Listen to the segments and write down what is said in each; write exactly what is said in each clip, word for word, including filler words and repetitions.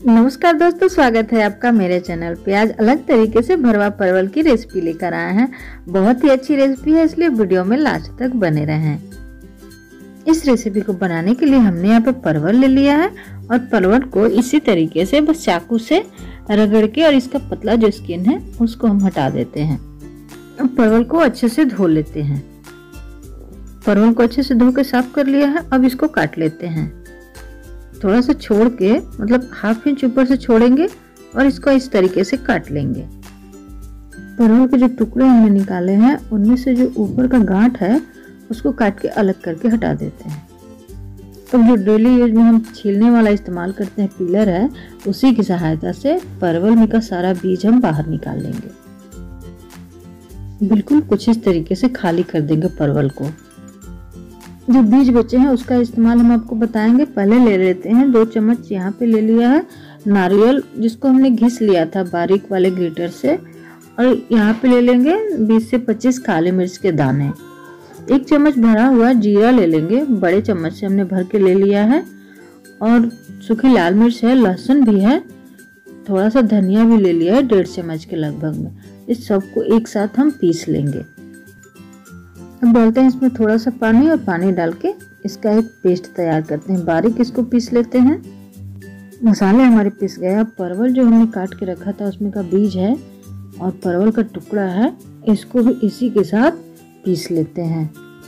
नमस्कार दोस्तों, स्वागत है आपका मेरे चैनल पे। आज अलग तरीके से भरवा परवल की रेसिपी लेकर आए हैं। बहुत ही अच्छी रेसिपी है, इसलिए वीडियो में लास्ट तक बने रहें। इस रेसिपी को बनाने के लिए हमने यहाँ पे परवल ले लिया है और परवल को इसी तरीके से बस चाकू से रगड़ के और इसका पतला जो स्किन है उसको हम हटा देते हैं। अब परवल को अच्छे से धो लेते हैं। परवल को अच्छे से धो के साफ कर लिया है। अब इसको काट लेते हैं। थोड़ा सा छोड़ के, मतलब हाफ इंच ऊपर से छोड़ेंगे और इसको इस तरीके से काट लेंगे। परवल के जो टुकड़े हमने निकाले हैं उनमें से जो ऊपर का गांठ है उसको काट के अलग करके हटा देते हैं। अब जो डेली यूज में हम छीलने वाला इस्तेमाल करते हैं पीलर है, उसी की सहायता से परवल में का सारा बीज हम बाहर निकाल लेंगे। बिल्कुल कुछ इस तरीके से खाली कर देंगे परवल को। जो बीज बचे हैं उसका इस्तेमाल हम आपको बताएंगे। पहले ले लेते हैं दो चम्मच यहाँ पे ले लिया है नारियल, जिसको हमने घिस लिया था बारीक वाले ग्रेटर से, और यहाँ पे ले लेंगे बीस से पच्चीस काले मिर्च के दाने। एक चम्मच भरा हुआ जीरा ले लेंगे, बड़े चम्मच से हमने भर के ले लिया है, और सूखी लाल मिर्च है, लहसुन भी है, थोड़ा सा धनिया भी ले लिया है डेढ़ चम्मच के लगभग में। इस सबको एक साथ हम पीस लेंगे। अब डालते हैं इसमें थोड़ा सा पानी और पानी डाल के इसका एक पेस्ट तैयार करते हैं। बारीक इसको पीस लेते हैं। मसाले हमारे पीस गए। अब परवल जो हमने काट के रखा था उसमें का बीज है और परवल का टुकड़ा है, इसको भी इसी के साथ पीस लेते हैं।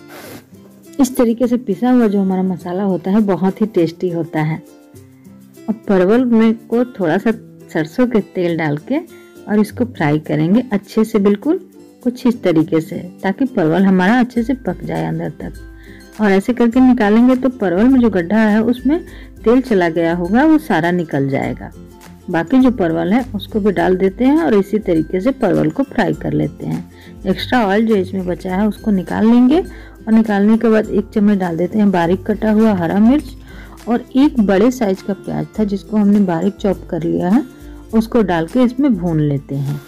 इस तरीके से पिसा हुआ जो हमारा मसाला होता है बहुत ही टेस्टी होता है। अब परवल में को थोड़ा सा सरसों के तेल डाल के और इसको फ्राई करेंगे अच्छे से, बिल्कुल कुछ इस तरीके से, ताकि परवल हमारा अच्छे से पक जाए अंदर तक। और ऐसे करके निकालेंगे तो परवल में जो गड्ढा है उसमें तेल चला गया होगा वो सारा निकल जाएगा। बाकी जो परवल है उसको भी डाल देते हैं और इसी तरीके से परवल को फ्राई कर लेते हैं। एक्स्ट्रा ऑयल जो इसमें बचा है उसको निकाल लेंगे और निकालने के बाद एक चम्मच डाल देते हैं बारीक कटा हुआ हरा मिर्च, और एक बड़े साइज का प्याज था जिसको हमने बारीक चॉप कर लिया है, उसको डाल के इसमें भून लेते हैं।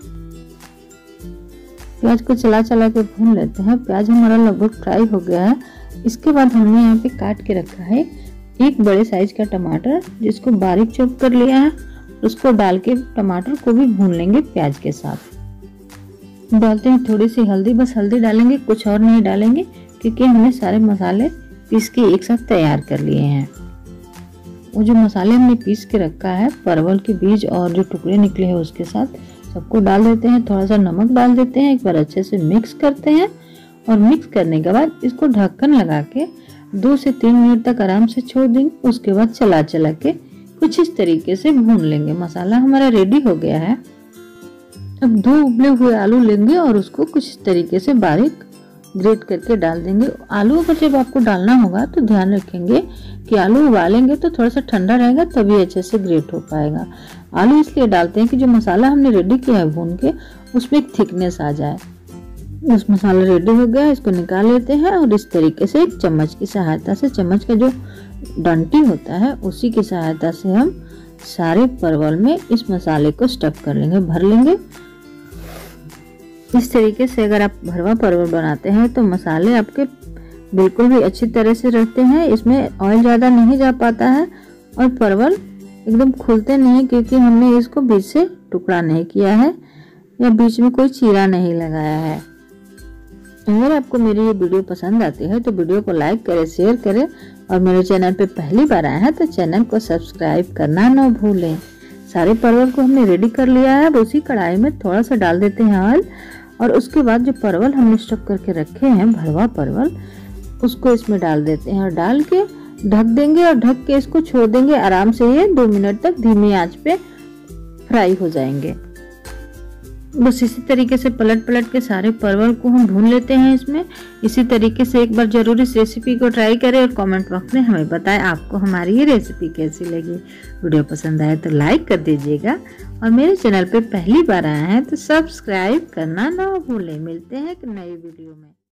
प्याज को चला चला के भून लेते हैं। प्याज हमारा लगभग फ्राई हो गया है। इसके बाद हमने यहाँ पे काट के रखा है एक बड़े साइज का टमाटर, जिसको बारीक चॉप कर लिया है, उसको डाल के टमाटर को भी भून लेंगे प्याज के साथ। डालते हैं थोड़ी सी हल्दी, बस हल्दी डालेंगे, कुछ और नहीं डालेंगे, क्योंकि हमने सारे मसाले पीस के एक साथ तैयार कर लिए हैं। वो जो मसाले हमने पीस के रखा है परवल के बीज और जो टुकड़े निकले हैं उसके साथ सबको डाल देते हैं। थोड़ा सा नमक डाल देते हैं, एक बार अच्छे से मिक्स करते हैं, और मिक्स करने के बाद इसको ढक्कन लगा के दो से तीन मिनट तक आराम से छोड़ देंगे। उसके बाद चला चला के कुछ इस तरीके से भून लेंगे। मसाला हमारा रेडी हो गया है। अब दो उबले हुए आलू लेंगे और उसको कुछ इस तरीके से बारीक ग्रेट करके डाल देंगे। आलू अगर जब आपको डालना होगा तो ध्यान रखेंगे कि आलू उबालेंगे तो थोड़ा सा ठंडा रहेगा, तभी अच्छे से ग्रेट हो पाएगा। आलू इसलिए डालते हैं कि जो मसाला हमने रेडी किया है भून के, उसमें एक थिकनेस आ जाए। उस मसाला रेडी हो गया, इसको निकाल लेते हैं और इस तरीके से एक चम्मच की सहायता से, चम्मच का जो डंटी होता है उसी की सहायता से हम सारे परवल में इस मसाले को स्टफ कर लेंगे, भर लेंगे। इस तरीके से अगर आप भरवा परवल बनाते हैं तो मसाले आपके बिल्कुल भी अच्छी तरह से रहते हैं, इसमें ऑयल ज़्यादा नहीं जा पाता है और परवल एकदम खुलते नहीं, क्योंकि हमने इसको बीच से टुकड़ा नहीं किया है या बीच में कोई चीरा नहीं लगाया है। अगर आपको मेरी ये वीडियो पसंद आती है तो वीडियो को लाइक करें, शेयर करें, और मेरे चैनल पे पहली बार आए हैं तो चैनल को सब्सक्राइब करना न भूलें। सारे परवल को हमने रेडी कर लिया है। अब उसी कढ़ाई में थोड़ा सा डाल देते हैं ऑयल, और उसके बाद जो परवल हमने स्टफ करके रखे हैं भरवा परवल, उसको इसमें डाल देते हैं और डाल के ढक देंगे और ढक के इसको छोड़ देंगे आराम से। ये दो मिनट तक धीमी आंच पे फ्राई हो जाएंगे। बस इसी तरीके से पलट पलट के सारे परवल को हम भून लेते हैं इसमें। इसी तरीके से एक बार जरूर इस रेसिपी को ट्राई करें और कमेंट बॉक्स में हमें बताएं आपको हमारी ये रेसिपी कैसी लगी। वीडियो पसंद आए तो लाइक कर दीजिएगा, और मेरे चैनल पे पहली बार आए हैं तो सब्सक्राइब करना ना भूलें। मिलते हैं एक नई वीडियो में।